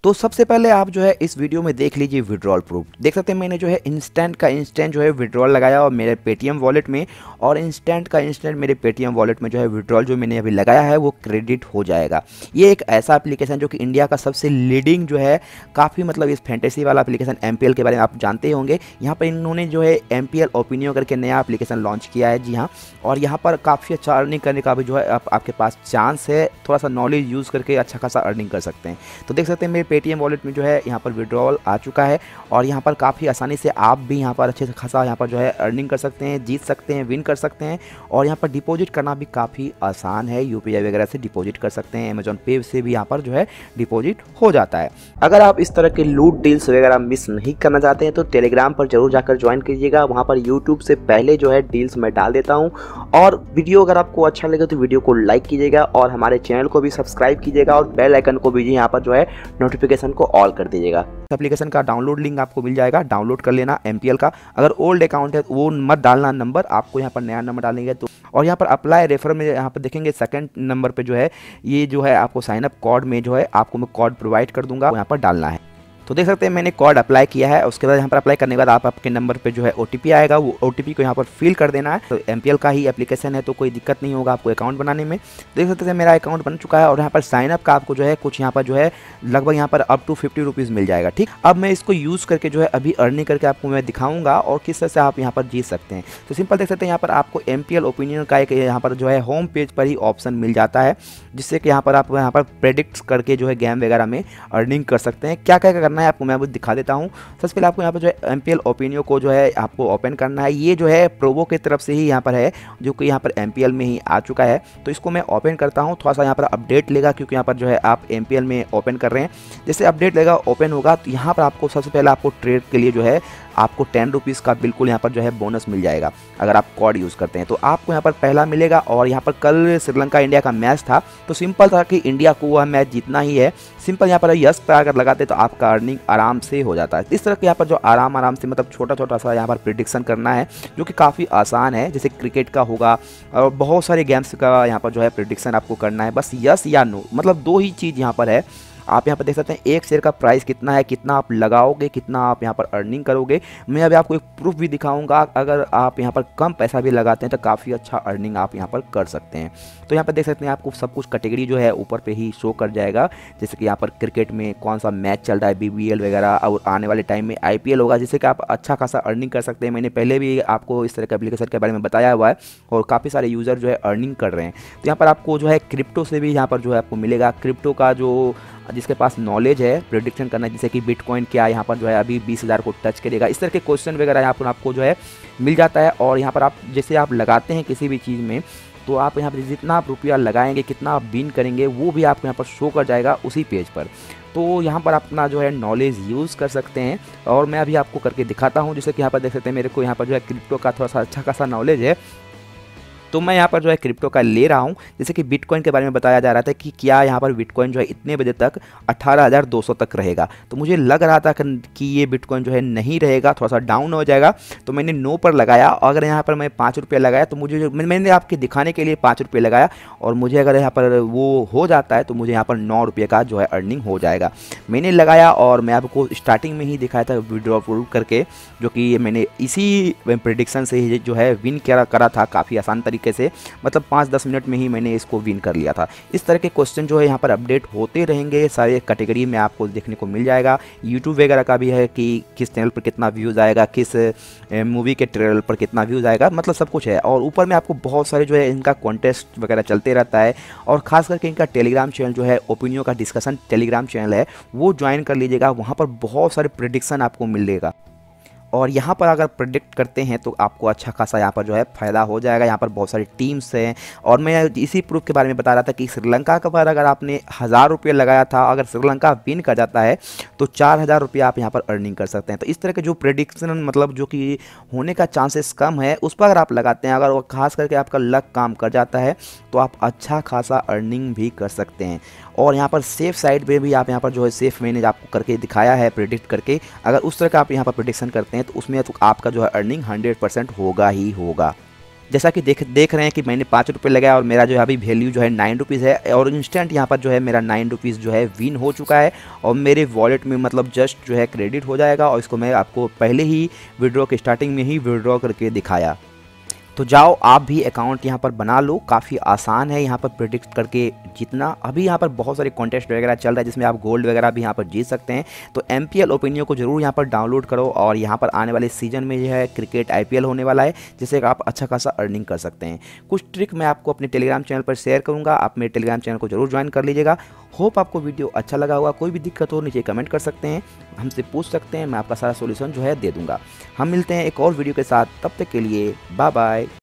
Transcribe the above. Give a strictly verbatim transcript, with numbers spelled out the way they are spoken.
तो सबसे पहले आप जो है इस वीडियो में देख लीजिए विड्रॉल प्रूफ। देख सकते हैं मैंने जो है इंस्टेंट का इंस्टेंट जो है विड्रॉल लगाया और मेरे पेटीएम वॉलेट में, और इंस्टेंट का इंस्टेंट मेरे पेटीएम वॉलेट में जो है विड्रॉल जो मैंने अभी लगाया है वो क्रेडिट हो जाएगा। ये एक ऐसा एप्लीकेशन जो कि इंडिया का सबसे लीडिंग जो है, काफ़ी मतलब इस फैंटेसी वाला एप्लीकेशन एमपीएल के बारे में आप जानते ही होंगे। यहाँ पर इन्होंने जो है एमपीएल ओपिनियो करके नया एप्लीकेशन लॉन्च किया है। जी हाँ, और यहाँ पर काफ़ी अच्छा अर्निंग करने का भी जो है आप, आपके पास चांस है। थोड़ा सा नॉलेज यूज़ करके अच्छा खासा अर्निंग कर सकते हैं। तो देख सकते हैं मेरे पेटीएम वॉलेट में जो है यहाँ पर विड्रॉल आ चुका है, और यहाँ पर काफ़ी आसानी से आप भी यहाँ पर अच्छे खासा यहाँ पर जो है अर्निंग कर सकते हैं, जीत सकते हैं, विन कर सकते हैं। और यहाँ पर डिपॉजिट करना भी काफ़ी आसान है, यूपीआई वगैरह से डिपॉजिट कर सकते हैं, अमेजॉन पे से भी यहाँ पर जो है डिपॉजिट हो जाता है। अगर आप इस तरह के लूट डील्स वगैरह मिस नहीं करना चाहते हैं तो टेलीग्राम पर जरूर जाकर ज्वाइन कीजिएगा। वहाँ पर यूट्यूब से पहले जो है डील्स मैं डाल देता हूँ। और वीडियो अगर आपको अच्छा लगे तो वीडियो को लाइक कीजिएगा और हमारे चैनल को भी सब्सक्राइब कीजिएगा, और बेल आइकन को भी यहाँ पर जो है नोटिफिकेशन को ऑल कर दीजिएगा। एप्लीकेशन का डाउनलोड लिंक आपको मिल जाएगा, डाउनलोड कर लेना एमपीएल का। अगर ओल्ड अकाउंट है वो मत डालना नंबर, आपको यहाँ पर नया नंबर डालेंगे तो। और यहाँ पर अप्लाई रेफर में यहाँ पर देखेंगे सेकंड नंबर पे जो है ये जो है आपको साइन अप कोड में जो है आपको मैं कोड प्रोवाइड कर दूंगा, यहाँ पर डालना है। तो देख सकते हैं मैंने कोड अप्लाई किया है। उसके बाद यहाँ पर अप्लाई करने के बाद आप आपके नंबर पे जो है ओटीपी आएगा, वो ओटीपी को यहाँ पर फिल कर देना है। तो एमपीएल का ही एप्लीकेशन है तो कोई दिक्कत नहीं होगा आपको अकाउंट बनाने में। देख सकते हैं मेरा अकाउंट बन चुका है, और यहाँ पर साइन अप का आपको जो है कुछ यहाँ पर जो है लगभग यहाँ पर अप टू फिफ्टी रुपीज़ मिल जाएगा। ठीक, अब मैं इसको यूज़ करके जो है अभी अर्निंग करके आपको मैं दिखाऊंगा और किस तरह से आप यहाँ पर जीत सकते हैं। तो सिंपल देख सकते हैं यहाँ पर आपको एमपीएल ओपिनियन का एक यहाँ पर जो है होम पेज पर ही ऑप्शन मिल जाता है, जिससे कि यहाँ पर आप यहाँ पर प्रेडिक्ट करके जो है गेम वगैरह में अर्निंग कर सकते हैं। क्या क्या करना है आपको मैं अभी दिखा देता हूं। सबसे पहले आपको यहाँ पर जो है एमपीएल ओपिनियो को जो है आपको ओपन करना है। ये जो है प्रोवो की तरफ से ही यहाँ पर है, जो कि यहाँ पर एमपीएल में ही आ चुका है। तो इसको मैं ओपन करता हूँ। थोड़ा सा यहाँ पर अपडेट लेगा क्योंकि यहाँ पर जो है आप एमपीएल में ओपन कर रहे हैं। जैसे अपडेट लेगा ओपन होगा तो यहाँ पर आपको सबसे पहले आपको ट्रेड के लिए जो है आपको टेन रुपीज़ का बिल्कुल यहाँ पर जो है बोनस मिल जाएगा अगर आप कोड यूज़ करते हैं। तो आपको यहाँ पर पहला मिलेगा। और यहाँ पर कल श्रीलंका इंडिया का मैच था, तो सिंपल था कि इंडिया को वह मैच जीतना ही है। सिंपल यहाँ पर यस पर अगर लगाते तो आपका अर्निंग आराम से हो जाता है। इस तरह के यहाँ पर जो आराम आराम से मतलब छोटा छोटा सा यहाँ पर प्रिडिक्शन करना है, जो कि काफ़ी आसान है। जैसे क्रिकेट का होगा और बहुत सारे गेम्स का यहाँ पर जो है प्रिडिक्शन आपको करना है। बस यस या नो, मतलब दो ही चीज़ यहाँ पर है। आप यहाँ पर देख सकते हैं एक शेयर का प्राइस कितना है, कितना आप लगाओगे, कितना आप यहाँ पर अर्निंग करोगे। मैं अभी आपको एक प्रूफ भी दिखाऊंगा। अगर आप यहाँ पर कम पैसा भी लगाते हैं तो काफ़ी अच्छा अर्निंग आप यहाँ पर कर सकते हैं। तो यहाँ पर देख सकते हैं आपको सब कुछ कैटेगरी जो है ऊपर पे ही शो कर जाएगा। जैसे कि यहाँ पर क्रिकेट में कौन सा मैच चल रहा है, बीबीएल वगैरह, और आने वाले टाइम में आईपीएल होगा, जिससे कि आप अच्छा खासा अर्निंग कर सकते हैं। मैंने पहले भी आपको इस तरह के एप्लीकेशन के बारे में बताया हुआ है, और काफ़ी सारे यूज़र जो है अर्निंग कर रहे हैं। तो यहाँ पर आपको जो है क्रिप्टो से भी यहाँ पर जो है आपको मिलेगा। क्रिप्टो का जो जिसके पास नॉलेज है प्रेडिक्शन करना, जैसे कि बिटकॉइन क्या यहाँ पर जो है अभी बीस हज़ार को टच करेगा, इस तरह के क्वेश्चन वगैरह यहाँ पर आपको जो है मिल जाता है। और यहाँ पर आप जैसे आप लगाते हैं किसी भी चीज़ में, तो आप यहाँ पर जितना आप रुपया लगाएंगे, कितना आप विन करेंगे, वो भी आपको यहाँ पर शो कर जाएगा उसी पेज पर। तो यहाँ पर अपना जो है नॉलेज यूज़ कर सकते हैं। और मैं अभी आपको करके दिखाता हूँ। जैसे कि यहाँ पर देख सकते हैं मेरे को यहाँ पर जो है क्रिप्टो का थोड़ा सा अच्छा खासा नॉलेज है, तो मैं यहाँ पर जो है क्रिप्टो का ले रहा हूँ। जैसे कि बिटकॉइन के बारे में बताया जा रहा था कि क्या यहाँ पर बिटकॉइन जो है इतने बजे तक अठारह हज़ार दो सौ तक रहेगा। तो मुझे लग रहा था कि ये बिटकॉइन जो है नहीं रहेगा, थोड़ा सा डाउन हो जाएगा। तो मैंने नो पर लगाया। अगर यहाँ पर मैं पाँच रुपये लगाया तो मुझे जो मैंने आपके दिखाने के लिए पाँच रुपये लगाया, और मुझे अगर यहाँ पर वो हो जाता है तो मुझे यहाँ पर नौ रुपये का जो है अर्निंग हो जाएगा। मैंने लगाया और मैं आपको स्टार्टिंग में ही दिखाया था विड्रॉ प्रूफ करके, जो कि मैंने इसी प्रेडिक्शन से ही जो है विन करा करा था काफ़ी आसान तरीके से। मतलब पाँच दस मिनट में ही मैंने इसको विन कर लिया था। इस तरह के क्वेश्चन जो है यहाँ पर अपडेट होते रहेंगे, सारे कैटेगरी में आपको देखने को मिल जाएगा। यूट्यूब वगैरह का भी है कि किस चैनल पर कितना व्यूज़ आएगा, किस मूवी के ट्रेलर पर कितना व्यूज़ आएगा, मतलब सब कुछ है। और ऊपर में आपको बहुत सारे जो है इनका कॉन्टेस्ट वगैरह चलते रहता है। और ख़ास करके इनका टेलीग्राम चैनल जो है ओपिनियो का डिस्कशन टेलीग्राम चैनल है, वो ज्वाइन कर लीजिएगा। वहाँ पर बहुत सारे प्रेडिक्शन आपको मिलेगा। और यहाँ पर अगर प्रेडिक्ट करते हैं तो आपको अच्छा खासा यहाँ पर जो है फ़ायदा हो जाएगा। यहाँ पर बहुत सारी टीम्स हैं। और मैं इसी प्रूफ के बारे में बता रहा था कि श्रीलंका के पर अगर आपने हज़ार रुपये लगाया था, अगर श्रीलंका विन कर जाता है तो चार हज़ार रुपये आप यहाँ पर अर्निंग कर सकते हैं। तो इस तरह के जो प्रेडिक्शन मतलब जो कि होने का चांसेस कम है, उस पर अगर आप लगाते हैं, अगर वो खास करके आपका लक काम कर जाता है तो आप अच्छा खासा अर्निंग भी कर सकते हैं। और यहाँ पर सेफ साइड पे भी आप यहाँ पर जो है सेफ मैंने आपको करके दिखाया है प्रेडिक्ट करके। अगर उस तरह का आप यहाँ पर प्रेडिक्शन करते हैं तो उसमें तो आपका जो है अर्निंग हंड्रेड परसेंट होगा ही होगा। जैसा कि देख देख रहे हैं कि मैंने पाँच रुपये लगाया और मेरा जो है अभी वैल्यू जो है नाइन रुपीज़ है और इंस्टेंट यहाँ पर जो है मेरा नाइन रुपीज़ जो है विन हो चुका है और मेरे वॉलेट में मतलब जस्ट जो है क्रेडिट हो जाएगा। और इसको मैं आपको पहले ही विड्रॉ के स्टार्टिंग में ही विड्रॉ करके दिखाया। तो जाओ आप भी अकाउंट यहाँ पर बना लो, काफ़ी आसान है यहाँ पर प्रेडिक्ट करके जीतना। अभी यहाँ पर बहुत सारे कॉन्टेस्ट वगैरह चल रहा है जिसमें आप गोल्ड वगैरह भी यहाँ पर जीत सकते हैं। तो एम पी एल ओपिनियन को जरूर यहाँ पर डाउनलोड करो और यहाँ पर आने वाले सीजन में जो है क्रिकेट आई पी एल होने वाला है जिससे आप अच्छा खासा अर्निंग कर सकते हैं। कुछ ट्रिक मैं आपको अपने टेलीग्राम चैनल पर शेयर करूँगा, आप मेरे टेलीग्राम चैनल को जरूर ज्वाइन कर लीजिएगा। होप आपको वीडियो अच्छा लगा होगा। कोई भी दिक्कत हो नीचे कमेंट कर सकते हैं, हमसे पूछ सकते हैं, मैं आपका सारा सोल्यूशन जो है दे दूँगा। हम मिलते हैं एक और वीडियो के साथ, तब तक के लिए बाय बाय।